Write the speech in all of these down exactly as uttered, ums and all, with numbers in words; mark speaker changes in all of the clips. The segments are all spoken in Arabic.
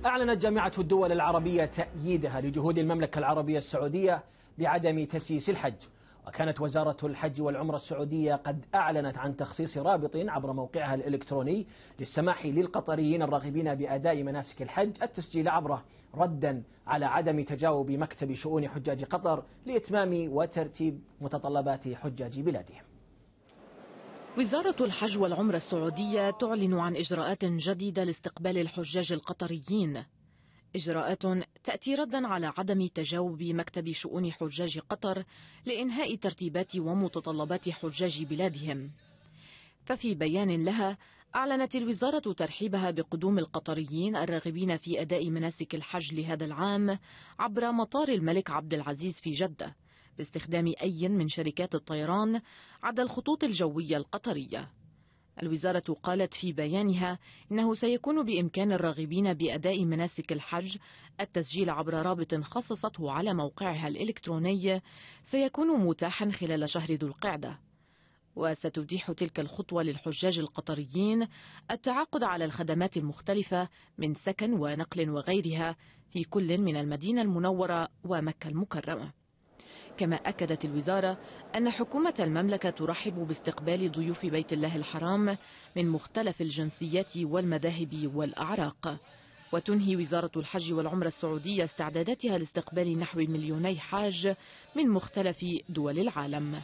Speaker 1: أعلنت جامعة الدول العربية تأييدها لجهود المملكة العربية السعودية بعدم تسييس الحج. وكانت وزارة الحج والعمرة السعودية قد أعلنت عن تخصيص رابط عبر موقعها الإلكتروني للسماح للقطريين الراغبين بأداء مناسك الحج التسجيل عبره، ردا على عدم تجاوب مكتب شؤون حجاج قطر لإتمام وترتيب متطلبات حجاج بلادهم.
Speaker 2: وزارة الحج والعمرة السعودية تعلن عن إجراءات جديدة لاستقبال الحجاج القطريين، إجراءات تأتي ردا على عدم تجاوب مكتب شؤون حجاج قطر لإنهاء ترتيبات ومتطلبات حجاج بلادهم. ففي بيان لها أعلنت الوزارة ترحيبها بقدوم القطريين الراغبين في أداء مناسك الحج لهذا العام عبر مطار الملك عبد العزيز في جدة باستخدام أي من شركات الطيران عدا الخطوط الجوية القطرية. الوزارة قالت في بيانها إنه سيكون بإمكان الراغبين بأداء مناسك الحج التسجيل عبر رابط خصصته على موقعها الإلكتروني سيكون متاحا خلال شهر ذو القعدة، وستتيح تلك الخطوة للحجاج القطريين التعاقد على الخدمات المختلفة من سكن ونقل وغيرها في كل من المدينة المنورة ومكة المكرمة. كما أكدت الوزارة أن حكومة المملكة ترحب باستقبال ضيوف بيت الله الحرام من مختلف الجنسيات والمذاهب والأعراق. وتنهي وزارة الحج والعمرة السعودية استعداداتها لاستقبال نحو مليوني حاج من مختلف دول العالم.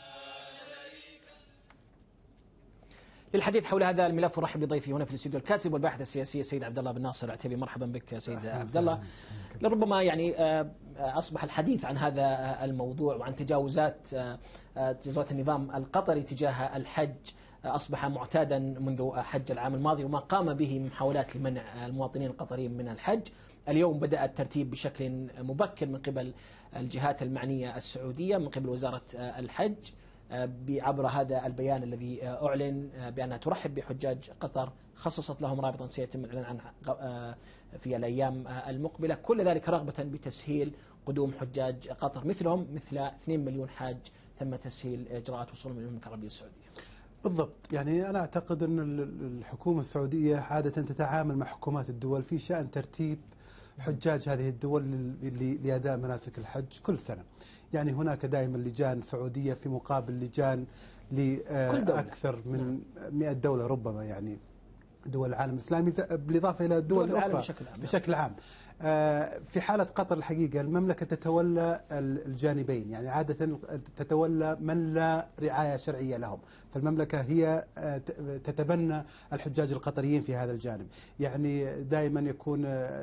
Speaker 1: للحديث حول هذا الملف ارحب بضيفي هنا في الاستوديو الكاتب والباحث السياسي السيد عبد الله بن ناصر العتيبي. مرحبا بك سيد عبد الله. لربما يعني اصبح الحديث عن هذا الموضوع وعن تجاوزات تجاوزات النظام القطري تجاه الحج اصبح معتادا منذ حج العام الماضي وما قام به من محاولات لمنع المواطنين القطريين من الحج. اليوم بدأ الترتيب بشكل مبكر من قبل الجهات المعنية السعودية من قبل وزارة الحج عبر هذا البيان الذي أعلن بأنها ترحب بحجاج قطر، خصصت لهم رابطا سيتم الإعلان عنه في الأيام المقبلة، كل ذلك رغبة بتسهيل قدوم حجاج قطر مثلهم مثل اثنين مليون حاج تم تسهيل إجراءات وصولهم إلى المملكة العربية السعودية.
Speaker 3: بالضبط، يعني أنا أعتقد أن الحكومة السعودية عادة تتعامل مع حكومات الدول في شأن ترتيب حجاج هذه الدول لأداء مناسك الحج كل سنة. يعني هناك دائما لجان سعودية في مقابل لجان لأكثر من مئة دولة ربما، يعني دول العالم الإسلامي بالإضافة إلى الدول الأخرى بشكل عام, بشكل عام. في حالة قطر الحقيقة المملكة تتولى الجانبين، يعني عادة تتولى من لا رعاية شرعية لهم، فالمملكة هي تتبنى الحجاج القطريين في هذا الجانب. يعني دائما يكون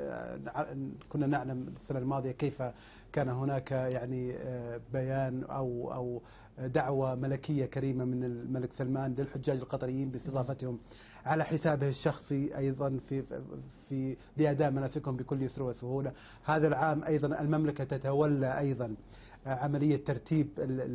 Speaker 3: كنا نعلم السنة الماضية كيف كان هناك يعني بيان أو أو دعوة ملكية كريمة من الملك سلمان للحجاج القطريين باستضافتهم على حسابه الشخصي أيضا في في لأداء مناسكهم بكل يسر وسهولة. هذا العام أيضا المملكة تتولى أيضا عملية ترتيب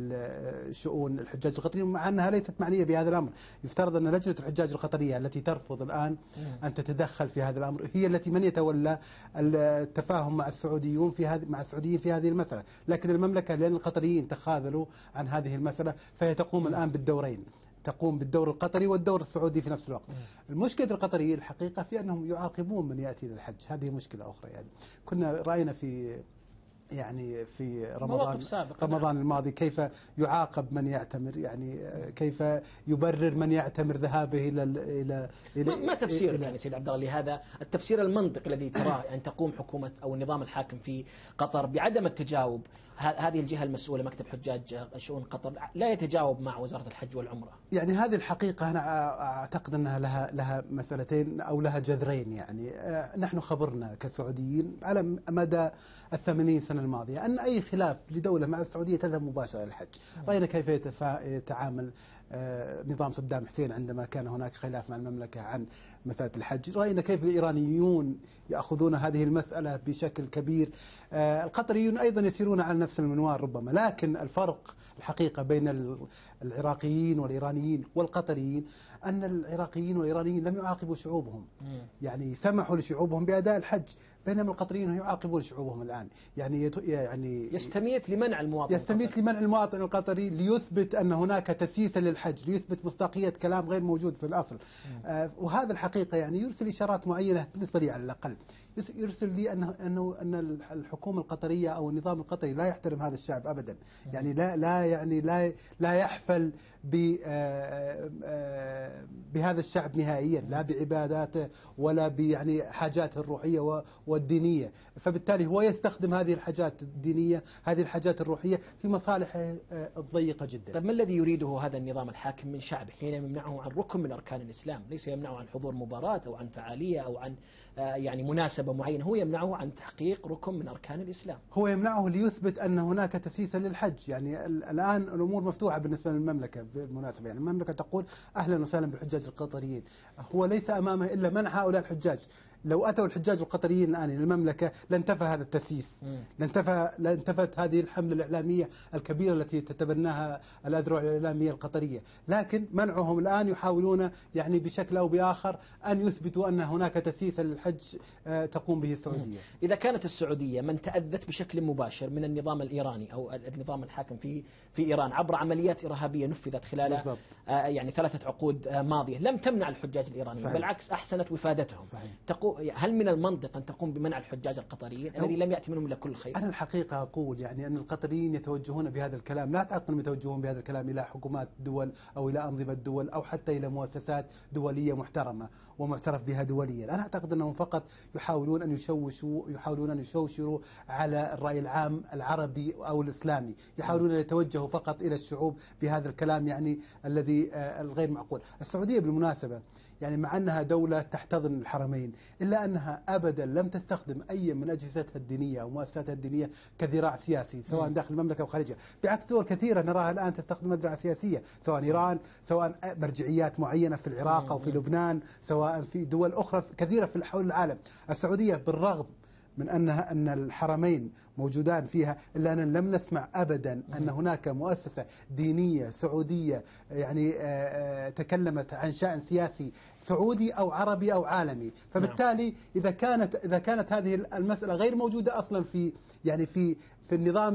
Speaker 3: شؤون الحجاج القطريين، مع أنها ليست معنية بهذا الأمر. يفترض أن لجنة الحجاج القطرية التي ترفض الآن أن تتدخل في هذا الأمر هي التي من يتولى التفاهم مع السعوديون في هذه مع السعوديين في هذه المسألة، لكن المملكة لأن القطريين تخاذلوا عن هذه المسألة فهي تقوم الآن بالدورين، تقوم بالدور القطري والدور السعودي في نفس الوقت. المشكلة القطريين الحقيقة في أنهم يعاقبون من يأتي للحج، هذه مشكلة أخرى. يعني كنا رأينا في يعني في رمضان رمضان الماضي كيف يعاقب من يعتمر، يعني كيف يبرر من يعتمر ذهابه الى الى
Speaker 1: الى ما تفسيرك يعني سيد عبد الله لهذا التفسير المنطقي الذي تراه ان يعني تقوم حكومه او النظام الحاكم في قطر بعدم التجاوب؟ هذه الجهه المسؤوله مكتب حجاج شؤون قطر لا يتجاوب مع وزاره الحج والعمره.
Speaker 3: يعني هذه الحقيقه انا اعتقد انها لها لها مسألتين او لها جذرين. يعني نحن خبرنا كسعوديين على مدى الثمانين سنة الماضية أن أي خلاف لدولة مع السعودية تذهب مباشرة للحج. رأينا كيف يتعامل نظام صدام حسين عندما كان هناك خلاف مع المملكة عن مسألة الحج. رأينا كيف الإيرانيون يأخذون هذه المسألة بشكل كبير. القطريون أيضا يسيرون على نفس المنوال ربما، لكن الفرق الحقيقة بين العراقيين والإيرانيين والقطريين أن العراقيين والإيرانيين لم يعاقبوا شعوبهم، يعني سمحوا لشعوبهم بأداء الحج، بينما القطريين يعاقبون شعوبهم الآن. يعني يعني
Speaker 1: يستميت لمنع المواطن
Speaker 3: يستميت لمنع المواطن القطري ليثبت أن هناك تسييسا للحج، ليثبت مصداقية كلام غير موجود في الأصل. آه وهذا الحقيقة يعني يرسل إشارات معينة بالنسبة لي على الأقل. يرسل لي أنه أنه أن الحكومة القطرية أو النظام القطري لا يحترم هذا الشعب أبدا، يعني لا لا يعني لا لا يحفل بهذا الشعب نهائيا، لا بعباداته ولا يعني حاجاته الروحية والدينية. فبالتالي هو يستخدم هذه الحاجات الدينية، هذه الحاجات الروحية في مصالحه الضيقة جدا.
Speaker 1: طيب ما الذي يريده هذا النظام الحاكم من شعبه حين يمنعه عن ركن من أركان الإسلام؟ ليس يمنعه عن حضور مباراة أو عن فعالية أو عن يعني مناسبة معينة، هو يمنعه عن تحقيق ركن من أركان الإسلام.
Speaker 3: هو يمنعه ليثبت أن هناك تسييسا للحج. يعني الآن الأمور مفتوحة بالنسبة للمملكة بالمناسبة، يعني المملكة تقول أهلا وسهلا بالحجاج القطريين، هو ليس أمامه إلا منع هؤلاء الحجاج. لو أتوا الحجاج القطريين الآن إلى المملكة لانتفى هذا التسييس، لانتفى لانتفت هذه الحملة الإعلامية الكبيرة التي تتبناها الأذرع الإعلامية القطرية. لكن منعهم الآن يحاولون يعني بشكل أو بآخر أن يثبتوا أن هناك تسييسا للحج تقوم به السعودية.
Speaker 1: إذا كانت السعودية من تأذت بشكل مباشر من النظام الإيراني أو النظام الحاكم في في إيران عبر عمليات إرهابية نفذت خلال آه يعني ثلاثة عقود آه ماضية، لم تمنع الحجاج الإيرانيين، بالعكس أحسنت وفادتهم. هل من المنطق أن تقوم بمنع الحجاج القطريين الذي لم يأتي منهم إلا كل خير؟
Speaker 3: أنا الحقيقة أقول يعني أن القطريين يتوجهون بهذا الكلام، لا أعتقد أنهم يتوجهون بهذا الكلام إلى حكومات دول أو إلى أنظمة دول أو حتى إلى مؤسسات دولية محترمة ومعترف بها دوليا. أنا أعتقد أنهم فقط يحاولون أن يشوشوا يحاولون أن يشوشروا على الرأي العام العربي أو الإسلامي، يحاولون أن يتوجهوا فقط إلى الشعوب بهذا الكلام يعني الذي الغير معقول. السعودية بالمناسبة يعني مع أنها دولة تحتضن الحرمين إلا أنها أبدا لم تستخدم أي من أجهزتها الدينية أو مؤسساتها الدينية كذراع سياسي سواء داخل المملكة أو خارجها، بعكس دول كثيرة نراها الآن تستخدم ذراع سياسية، سواء إيران، سواء مرجعيات معينة في العراق أو في لبنان، سواء في دول أخرى كثيرة في حول العالم. السعودية بالرغم من أنها أن الحرمين موجودان فيها إلا أن لم نسمع أبدا أن هناك مؤسسة دينية سعودية يعني تكلمت عن شأن سياسي سعودي أو عربي أو عالمي. فبالتالي إذا كانت إذا كانت هذه المسألة غير موجودة أصلا في يعني في في النظام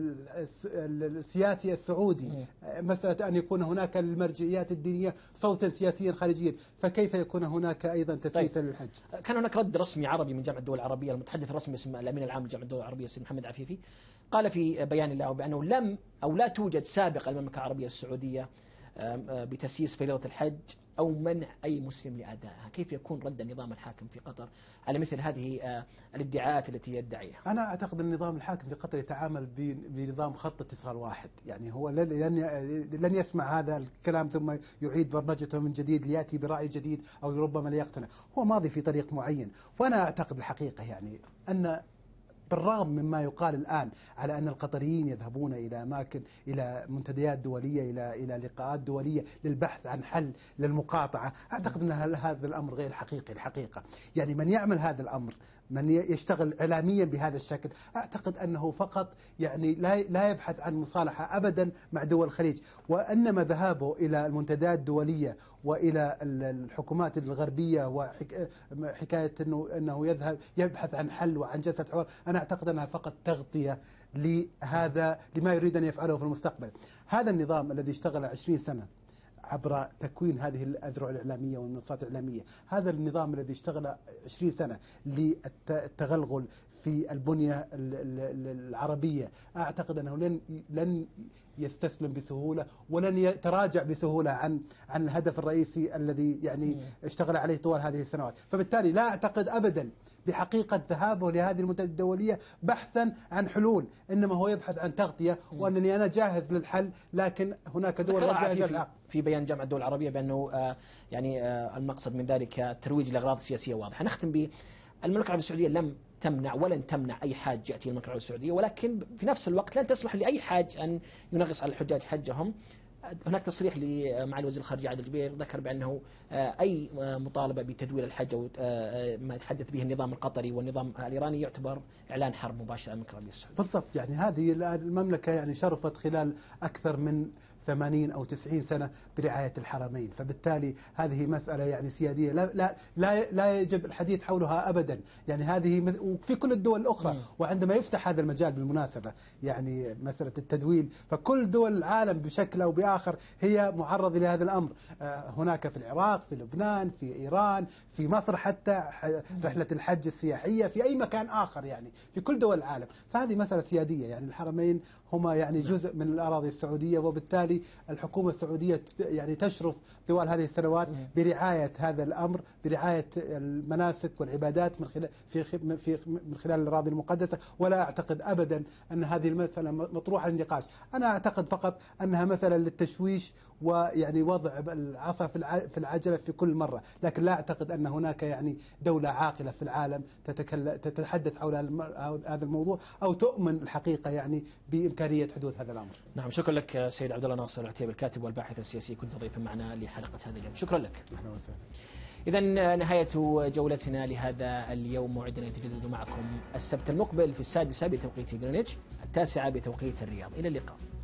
Speaker 3: السياسي السعودي، مسألة أن يكون هناك المرجعيات الدينية صوتا سياسيا خارجيا، فكيف يكون هناك أيضا تسييسا
Speaker 1: طيب.
Speaker 3: للحج؟
Speaker 1: كان هناك رد رسمي عربي من جامعة الدول العربية، المتحدث الرسمي باسم الأمين العام لجامعة الدول العربية السيد محمد عفيفي قال في بيان له بأنه لم أو لا توجد سابقا المملكة العربية السعودية بتسييس فريضة الحج أو منع أي مسلم لأدائها. كيف يكون رد النظام الحاكم في قطر على مثل هذه الادعاءات التي يدعيها؟
Speaker 3: أنا أعتقد أن النظام الحاكم في قطر يتعامل بنظام خط اتصال واحد، يعني هو لن لن يسمع هذا الكلام ثم يعيد برمجته من جديد ليأتي برأي جديد أو ربما ليقتنع، هو ماضي في طريق معين. وأنا أعتقد الحقيقة يعني أن بالرغم مما يقال الآن على أن القطريين يذهبون إلى أماكن إلى منتديات دولية إلى إلى لقاءات دولية للبحث عن حل للمقاطعة، أعتقد أن هذا الأمر غير حقيقي الحقيقة. يعني من يعمل هذا الأمر، من يشتغل إعلاميا بهذا الشكل، أعتقد أنه فقط يعني لا لا يبحث عن مصالحة أبدا مع دول الخليج، وإنما ذهابه إلى المنتديات الدولية وإلى الحكومات الغربية وحكاية أنه أنه يذهب يبحث عن حل وعن جلسة حوار، أنا أعتقد أنها فقط تغطية لهذا لما يريد أن يفعله في المستقبل. هذا النظام الذي اشتغل عشرين سنة عبر تكوين هذه الأذرع الإعلامية والمنصات الإعلامية، هذا النظام الذي اشتغل عشرين سنة للتغلغل في البنية العربية، أعتقد أنه لن لن يستسلم بسهولة ولن يتراجع بسهولة عن عن الهدف الرئيسي الذي يعني اشتغل عليه طوال هذه السنوات. فبالتالي لا أعتقد أبدا بحقيقة ذهابه لهذه المنتدى الدولية بحثا عن حلول، إنما هو يبحث عن تغطية وأنني أنا جاهز للحل، لكن هناك دول جاهزة للحل.
Speaker 1: في بيان جامعة الدول العربية بأنه آه يعني آه المقصد من ذلك الترويج لأغراض سياسية واضحة. نختم ب المملكة العربية السعودية لم تمنع ولن تمنع أي حاج يأتي المملكة العربية السعودية، ولكن في نفس الوقت لن تسمح لأي حاج أن ينغص على الحجاج حجهم. هناك تصريح لمعالي وزير الخارجية عادل الجبير ذكر بأنه أي مطالبة بتدوير الحج أو ما يتحدث به النظام القطري والنظام الإيراني يعتبر إعلان حرب مباشر على المملكة العربية السعودية.
Speaker 3: بالضبط، يعني هذه المملكة يعني شرفت خلال أكثر من ثمانين أو تسعين سنة برعاية الحرمين. فبالتالي هذه مسألة يعني سيادية لا لا لا, لا يجب الحديث حولها أبدا. يعني هذه وفي كل الدول الأخرى. وعندما يفتح هذا المجال بالمناسبة يعني مسألة التدويل، فكل دول العالم بشكل أو بآخر هي معرضة لهذا الأمر. هناك في العراق، في لبنان، في إيران، في مصر، حتى رحلة الحج السياحية، في أي مكان آخر، يعني في كل دول العالم. فهذه مسألة سيادية. يعني الحرمين هما يعني جزء من الأراضي السعودية، وبالتالي الحكومة السعودية يعني تشرف طوال هذه السنوات برعاية هذا الأمر، برعاية المناسك والعبادات من خلال في في من خلال الأراضي المقدسة. ولا أعتقد أبدا أن هذه المسألة مطروحة للنقاش. أنا أعتقد فقط أنها مسألة للتشويش ويعني وضع العصا في العجلة في كل مرة، لكن لا أعتقد أن هناك يعني دولة عاقلة في العالم تتكلم تتحدث حول هذا الموضوع أو تؤمن الحقيقة يعني بإمكانية حدوث هذا الأمر.
Speaker 1: نعم، شكرا لك سيد عبد الله ناصر العتيبي الكاتب والباحث السياسي، كنت ضيفا معنا لحلقة هذا اليوم. شكرا لك.
Speaker 3: أهلا وسهلا.
Speaker 1: إذا نهاية جولتنا لهذا اليوم، موعدنا يتجدد معكم السبت المقبل في السادسة بتوقيت غرينتش، التاسعة بتوقيت الرياض. إلى اللقاء.